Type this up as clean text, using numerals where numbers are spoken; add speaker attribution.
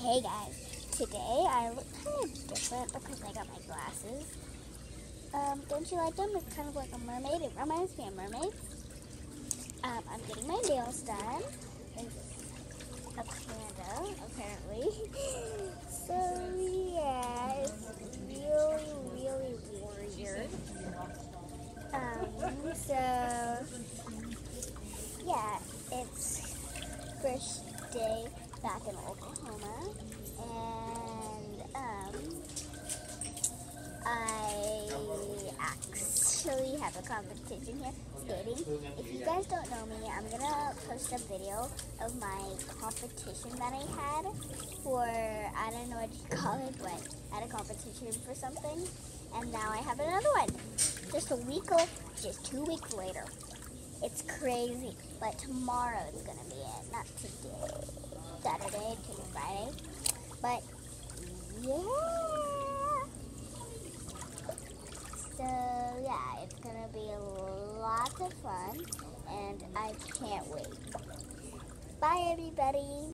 Speaker 1: Hey guys, today I look kind of different because I got my glasses. Don't you like them? It's kind of like a mermaid. It reminds me of mermaids. I'm getting my nails done. There's a panda, apparently. So yeah, it's really weird. So yeah, it's first day back in Oklahoma, and I actually have a competition here, skating. If you guys don't know me, I'm gonna post a video of my competition that I had for, I don't know what you call it, but I had a competition for something, and now I have another one. Just 2 weeks later. It's crazy, but tomorrow is gonna be it, not today. Saturday to Friday. But yeah. So yeah, it's gonna be a lot of fun, and I can't wait. Bye everybody.